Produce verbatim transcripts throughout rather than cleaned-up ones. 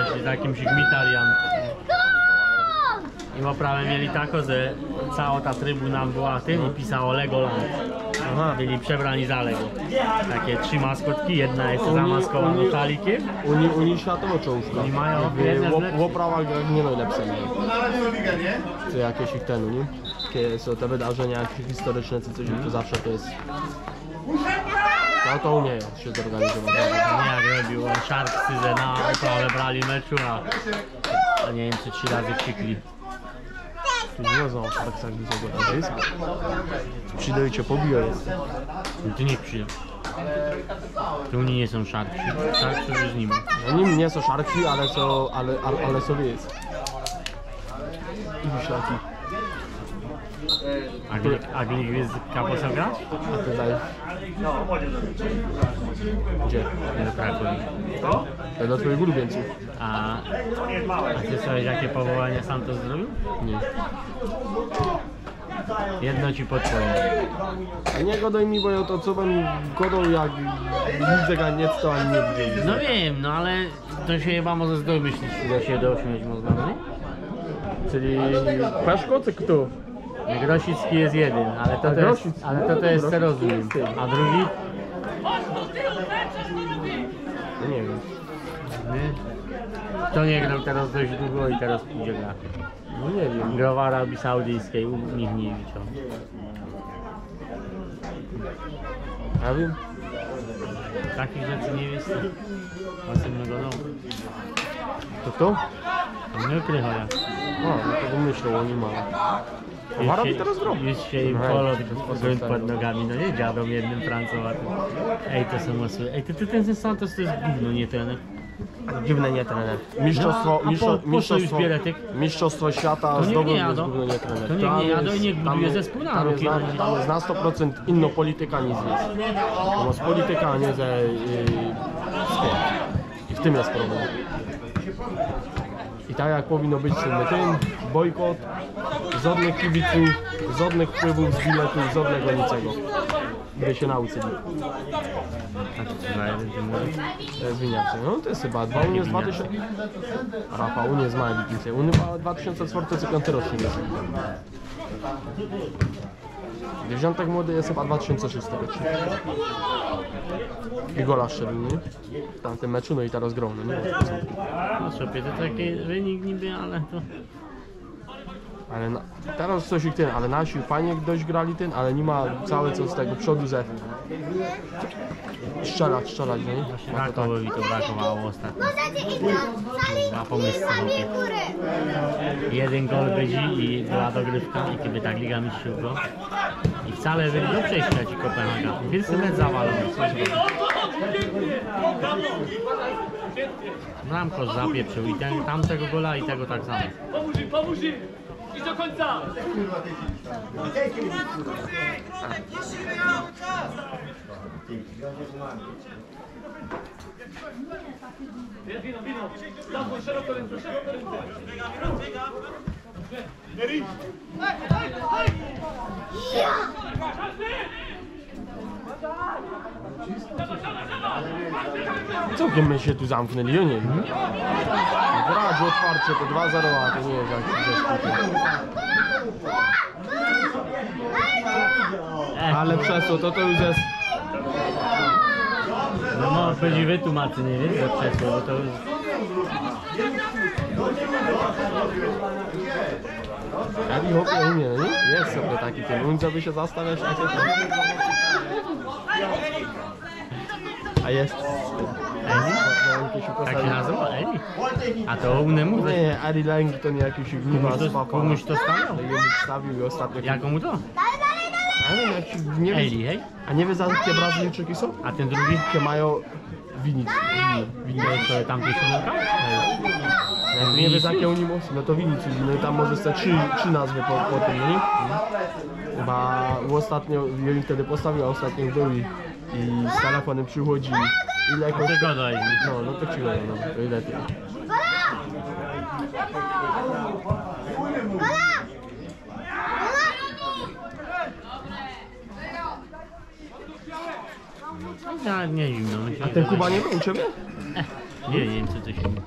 z jakimś gmitarian. I poprawę mieli tako, że cała ta trybuna była tym i pisało Legoland. Aha. Byli przebrani za Lego. Takie trzy maskotki, jedna jest zamaskowana szalikiem. Oni, oni światowo czołówka. Oni mają w oprawach nie najlepsze. To jakieś ich ten, nie? Jakie są te wydarzenia jakieś historyczne, czy coś, to zawsze to jest... No to umieją się zorganizować. Nie jak robił Sharksy, że na oprawę brali meczu, a, a nie wiem czy trzy razy krzykli. Nie znam o Sharksach dużego razy. Przyjdę i cię pobiję jest. No to niech przyjdą. Tu nie są Sharksy. Sharksy już nie ma. No nie, nie są Sharksy, ale są, ale, ale, ale sobie jest. I wiślaki. A Glik jest kaposa grać? A ty dajesz? Gdzie? Do Krakowi. To do twoich ulubieńców. A, a ty słyszałeś jakie powołania Santos zrobił? Nie. Jedno ci podpowiem. A nie godaj mi, bo ja to co bym godał jak widzę nic to ani nie widzę. No wiem, no ale to się chyba może domyślić, że się dośmieć można, nie? Czyli Peszko czy kto? Grosicki jest jeden, ale to, to jest, ale to, to jest co rozumiem. A drugi? No nie wiem. Nie? To nie grał teraz dość długo i teraz pójdzie gra. No nie wiem. Grał w Arabii Saudyjskiej, u nich nie liczą. Ja wiem. Takich rzeczy nie jest. Następnego domu. To kto? A my krychoja. O, no to myślę, oni mają. W Arabii teraz grob. Już się im polot grunt pod nogami, no nie dziadą jednym Francowatym. Ej, to są osły. Ej, ty, ty ten Santos to jest gówno, nie trener. Dziwne nie trener. Mistrzostwo, No, mistrzo, po, po mistrzostwo, mistrzostwo świata zdobył bez gówno nie trener. To niech nie jadą i niech buduje zespół na rok. Tam jest na sto procent inno polityka niż jest. To jest polityka, a nie ze yy, sport. I w tym jest problem. I tak jak powinno być ten bojkot, żadnych kibiców, żadnych wpływów z biletów, żadnego niczego. By się nauczyli. A to co za jeden ty mówisz? To jest winiarce. No to jest chyba dwa, Unie z dwa tysiące... Rafał, Unie z małej wiknicy. Unie ma dwa tysiące czwarty rocznik. Dziewiątek młody jest chyba dwa tysiące szósty rocznik. I gola szczelił, nie? W tamtym meczu, no i teraz grał, no nie? No szopie, to taki wynik niby, ale to... Ale na, teraz coś ich ten, ale nasi fajnie dość grali ten, ale nie ma całe co z tego przodu, że strzelać, strzelać, nie? Właśnie Rakowowi to brakowało ostatnio. Na pomysł sobie. Jeden gol będzie i była dogrywka i kiedy tak Liga Mistrzów go. I wcale byli do przejścia ci Kopenhaga. Wielcy mecz zawalony, co zrobić? Bramko zapieprzył i ten, tamtego gola i tego tak samo. Pomóż im, pomóż im! Idź do końca! Wino, wino! Zamknij szeroko ręce, szeroko ręce! Całkiem my się tu zamknęli, ja nie wiem. W razie otwarcie to dwa zero, a to nie jest jak ze Ale przez to, to to już jest... No no, chodzi wytłumaczy, nie wiem, że przeszło, bo to już... Jak i hopie umie, nie? Jest sobie taki ten, on żeby się zastawiać takie tam. A jest... Eni? Tak się nazywa? Eni? A to u niemu? Nie, Ari Lang to nie jakiś gniwa z papa. Komuś to stawiał? Ale jemu wstawił i ostatnio... Jakomu to? Ja wiem, jak się... Nie wie... Eli, hej? A nie wie za jakie Brazylijczyki są? A ten drugi? Jakie mają... Winic. Winic to tamtej szumówka? Jak nie wie za jakie oni mocno, no to Winic. No i tam może stać trzy, trzy nazwy po, po tym, nie? Chyba ostatnio, ja im wtedy postawił, a ostatnio był i, i z telefonem przychodzi. Ile jakoś... Tego daj mi. No, no to ci daję, no. To ile ty? Ja nie zimno, myślę. A ten Kuba nie był u ciebie? Nie, nie wiem co to silniku.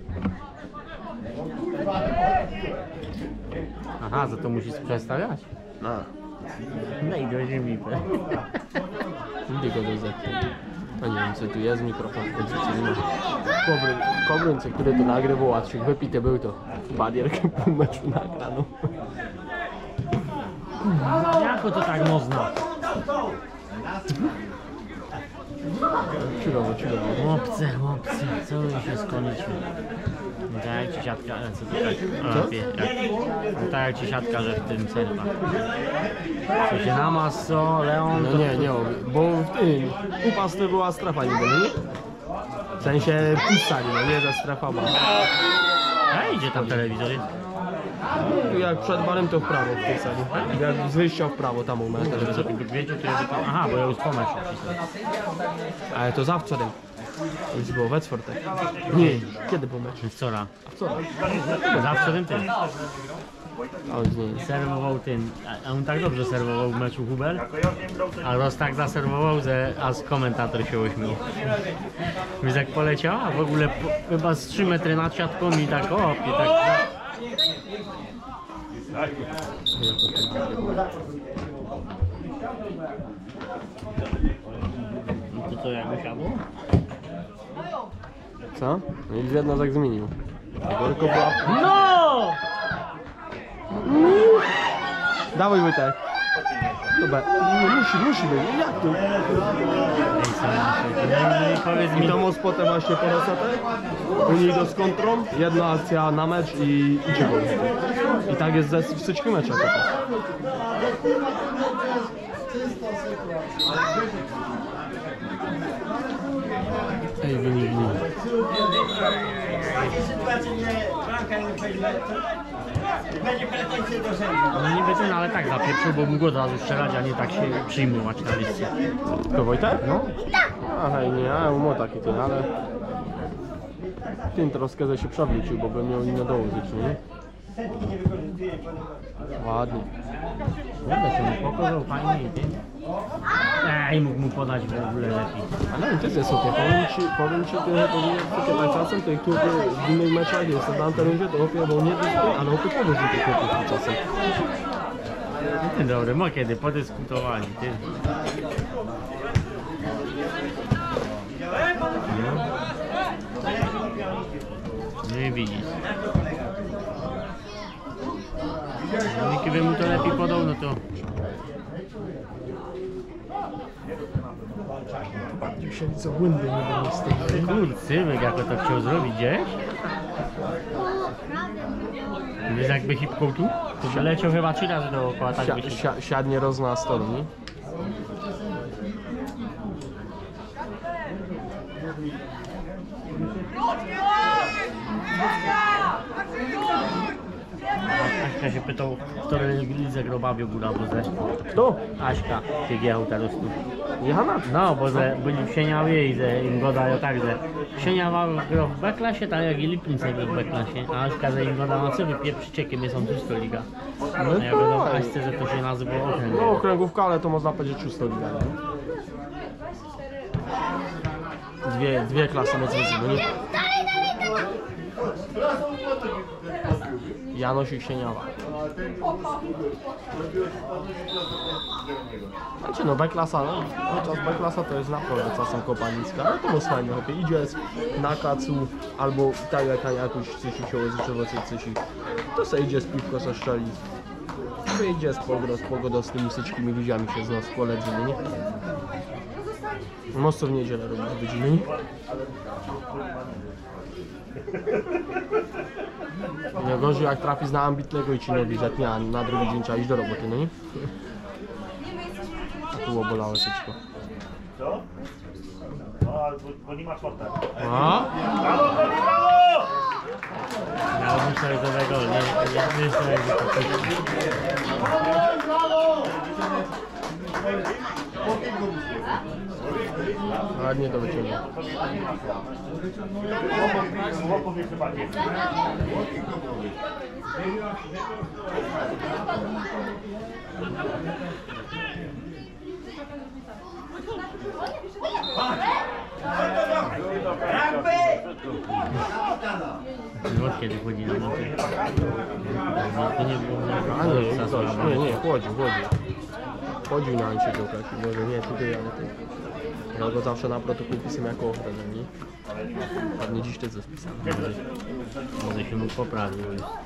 Aha, za to musisz przestawiać? No. No i do ziemi. Idę go do zetu. A nie wiem co tu jest, mikrofon w końcu co nie ma. Kobry, Kobrynce, który to nagrywał, a trzech wypite był to badierkę pół meczu nagrano. Jako to tak można? Ciurowo, ciurowo. Chłopcy, chłopcy, co wy się skonicie? No tak jak ci siatka, co to tak? Lepiej, jak, no tak jak ci siatka, że w tym serwa. Co się namaz, co, Leon, No to... nie, nie, bo w tym upas to była strefa nie nie? W sensie pustali, no nie za strefa była. A idzie tam telewizor jest? Tu jak przed barem to w prawo w tej sali. Jak z wyjścia w prawo tam u mnie Żeby telewizor. wiedział, to ja by tam... Aha, bo ja już po meczu wcisnąłem. Ale to za wczoraj. Już było we czwartek. Nie, kiedy był mecz? Wczoraj. Wczoraj. Zawsze ten tym. A on nie. Serwował tym, a on tak dobrze serwował w meczu Huber, a Ross tak zaserwował, że aż komentator się uśmiał. Więc jak poleciał, a w ogóle po, chyba z trzy metry nad siatką i tak o, i tak... No to co, jak wysiadło? Co? No i dwie jedna tak zmienił. Gorko była... No! Dawaj Wojtek. Dobra, nie, musi, musi być. Jak to? Ej, co, no i powiedz mi, I to most potem właśnie po resetach. U niej do z kontrą. Jedna akcja na mecz i idzie gol. I tak jest ze wszystkich meczach. Ej, wynik, wynik. no niby ten, ale tak zapieprzył, bo mógł od razu strzelać, a nie tak się przyjmować na listie. To Wojtek? No. Aha, nie, ja mu taki ten, ale... Ten troszkę ze się przewrócił, bo by miał inne dołożyć, nie? Ładnie. Kurde, się mu pokazał fajnie i ty. Ej, mógł mu podać w ogóle lepiej. Ale nie, to jest okej. Powiem ci, powiem ci, że powinien takie tak czasem, to jak tu w innych meczach jest na antenie, to opie, bo nie dyskutuje, ale opie pomóż do tych chłopów czasem. Dzień dobry, mo kiedy podyskutowali, ty. No. No i widzisz. No, gdyby mu to lepiej podał, no to... Dzisiaj co błędy nie było z tym. Kurcywyk, jako to chciał zrobić gdzieś? Wiesz jakby hipką tu? To by leciał chyba trzy razy dookoła, tak by Si się... si siadnie roz na stolu, nie? Aśka się pytał, w której lidze grobawił góra, bo ze... Kto? Aśka, ty jechał teraz tu. Jechana? No, bo ze, byli w Sieniawie i ze, im godają tak, że Sieniawa grał w B-klasie, tak jak i Lipnice grał w B-klasie, a Aśka ze im goda na co wypieprzycie, kim jest on czysto liga. No A ja gadam to Aśce, że to się nazywa okręg. No okręgówka, ale to można powiedzieć czysto liga, nie? Dwie, dwie klasy mocy wyzywy, nie? Janosik Sieniawa. Znaczy no B-klasa, no, podczas B-klasa to jest naprawdę czasem kopanicka, ale to jest fajne, chłopie. Idzie na kacu, albo tak jak na jakąś cysi siołozy, cysi, to se idzie z piwko, se szczeli. Wyjdzie z pogodą, z pogodą z tymi syćkimi ludziami się zna z koledzymi, nie? Most co w niedzielę robić z godziny. Nie gorzej jak trafi na ambitnego i ci nogi zetnie, a na drugi dzień trzeba iść do roboty, no nie? A tu obolało syćko. Co? No, ale bo, bo nie ma czwarta. A? Ja myślę, że tego nie, nie myślę, że to coś... Ładnie to wyciągnął. Chłopów jest chyba nie. No kiedy chodzi na mocy. No to nie było A nie, za nie, słabo. nie, nie, chodził, chodził. Chodził na antypiłkach, może nie tutaj, ale ty. Ja go zawsze na protokół pisem jako ochronę, nie? Pewnie dziś też jest wpisane. Może, może się mógł poprawić.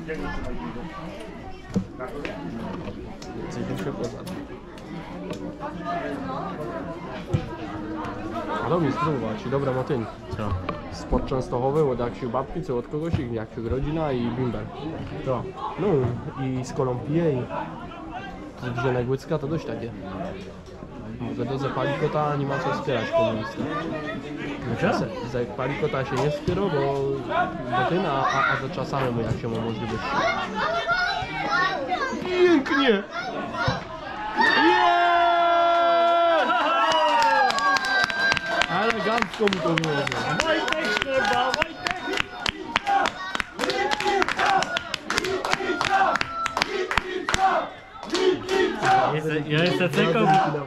Więcej bym się poza. Ale mi spróbować, dobra Matyn. Co? Spod Częstochowy, od jak się babki, co od kogoś, i jak się rodzina i bimber. To. No i z kolą pije i z Brzenek Łycka to dość takie. Mówię, do ze palikota nie ma co wspierać komunista. Co? Za palikota się nie wspiera, bo do tym, a, a, a za czasami mu jak się ma możliwość. Pięknie! Jest! Elegancko mu to było. Wojtek, kurwa, Wojtek! Jest- Ja jestem ceką,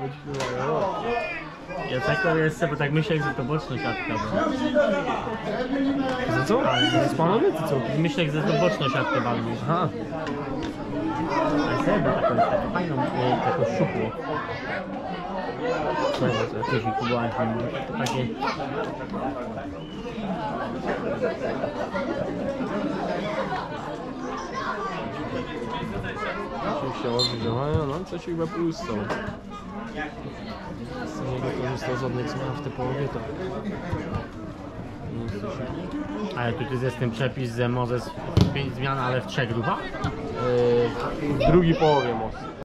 ja ceką jestem, bo tak myślę, że to boczna siatka była. Za co? Z panowie czy co? Myślę, że to boczna siatka bardziej. Aha. A sobie taką, taką fajną, e, taką szczupłą. Co jest, jakieś kubułanki, to takie... Oczywiście odgrzewają, no co ci chyba plus są. Z niego korzystał z odnych zmian w tej połowie, to... Nie chcę się... Ale tu jest ten przepis, że może z pięć zmian, ale w trzech grupach? Yy, w drugiej połowie most.